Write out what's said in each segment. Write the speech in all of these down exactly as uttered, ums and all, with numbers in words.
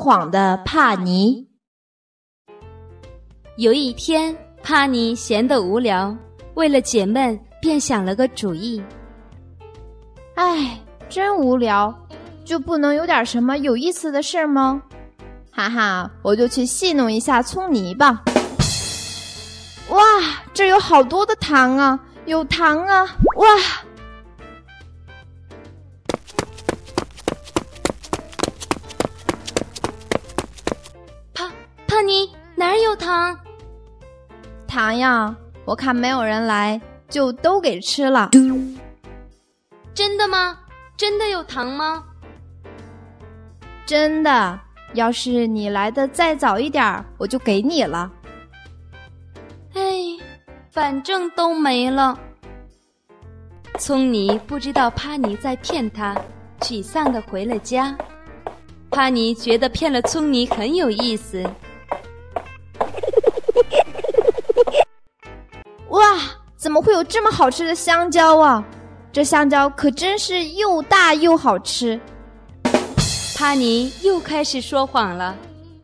谎的帕尼。 有一天，帕尼闲得无聊，为了解闷，便想了个主意。 唉，真无聊，就不能有点什么有意思的事吗？哈哈，我就去戏弄一下葱泥吧。哇，这有好多的糖啊，有糖啊，哇！ 帕帕尼，哪儿有糖？ 糖呀，我看没有人来，就都给吃了。 真的吗？真的有糖吗？ 真的，要是你来的再早一点，我就给你了。 哎，反正都没了。葱泥不知道帕尼在骗他，沮丧地回了家。帕尼觉得骗了葱泥很有意思。 哇，怎么会有这么好吃的香蕉啊？这香蕉可真是又大又好吃。 帕尼又开始说谎了。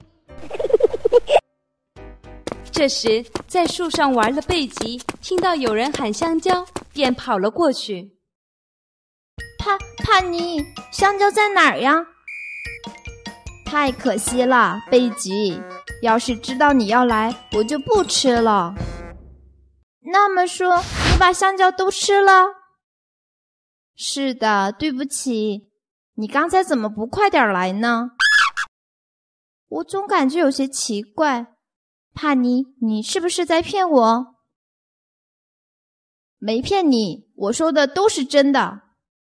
这时，在树上玩的贝吉听到有人喊香蕉，便跑了过去。 帕帕尼，香蕉在哪儿呀？太可惜了，贝吉，要是知道你要来，我就不吃了。那么说，你把香蕉都吃了？是的，对不起，你刚才怎么不快点来呢？我总感觉有些奇怪。帕尼，你是不是在骗我？没骗你，我说的都是真的。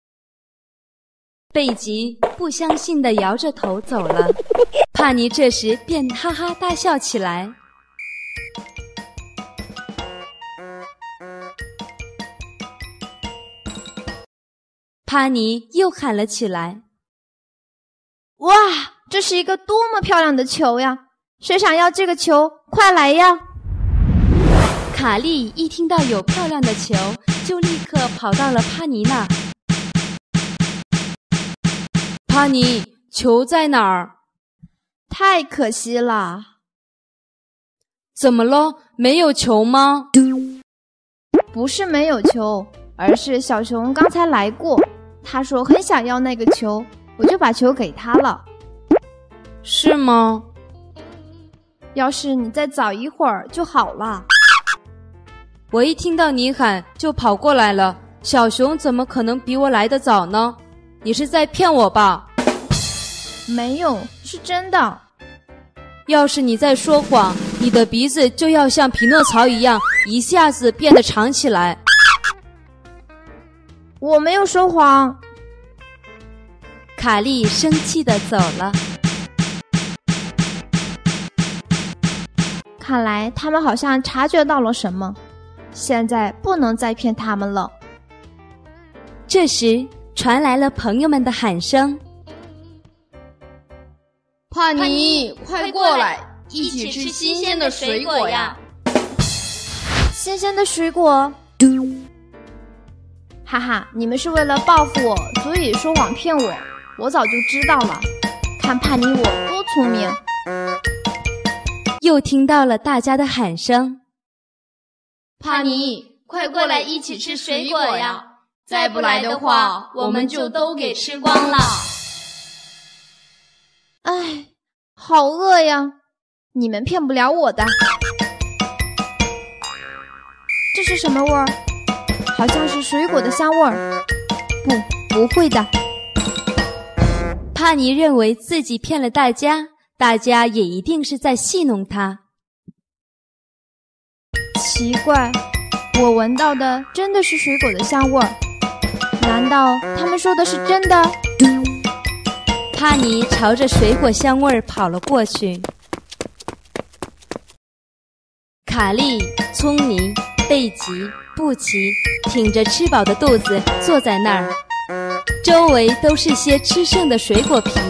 贝吉不相信地摇着头走了。帕尼这时便哈哈大笑起来。帕尼又喊了起来： 哇，这是一个多么漂亮的球呀！谁想要这个球？快来呀！ 卡莉一听到有漂亮的球，就立刻跑到了帕尼那儿。帕尼，球在哪儿？ 太可惜了。 怎么了？没有球吗？ 不是没有球，而是小熊刚才来过，他说很想要那个球，我就把球给他了。 是吗？ 要是你再早一会儿就好了。 我一听到你喊就跑过来了，小熊怎么可能比我来得早呢？你是在骗我吧？ 没有，是真的。 要是你在说谎，你的鼻子就要像匹诺曹一样，一下子变得长起来。 我没有说谎。 卡莉生气地走了。 看来他们好像察觉到了什么，现在不能再骗他们了。 这时传来了朋友们的喊声： 帕尼，快过来，一起吃新鲜的水果呀！ 新鲜的水果？哈哈，你们是为了报复我，所以说谎骗我，我早就知道了。看帕尼我多聪明。 又听到了大家的喊声： 帕尼，快过来一起吃水果呀！再不来的话，我们就都给吃光了。 唉，好饿呀！你们骗不了我的。这是什么味儿？好像是水果的香味儿。不，不会的。 帕尼认为自己骗了大家，大家也一定是在戏弄他。 奇怪，我闻到的真的是水果的香味儿。难道他们说的是真的？ 帕尼朝着水果香味儿跑了过去。卡莉、葱泥、贝吉、布奇挺着吃饱的肚子坐在那儿，周围都是些吃剩的水果皮。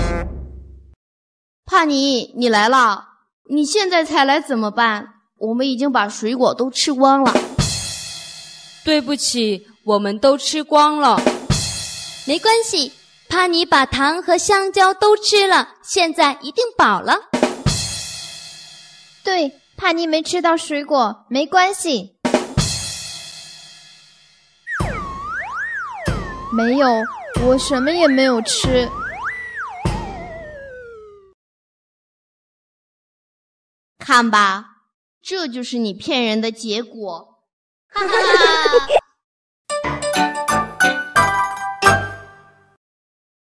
帕尼，你来了，你现在才来怎么办？我们已经把水果都吃光了。 对不起，我们都吃光了。 没关系， 帕尼把糖和香蕉都吃了，现在一定饱了。 对，帕尼没吃到水果，没关系。没有，我什么也没有吃。 看吧，这就是你骗人的结果。哈哈哈。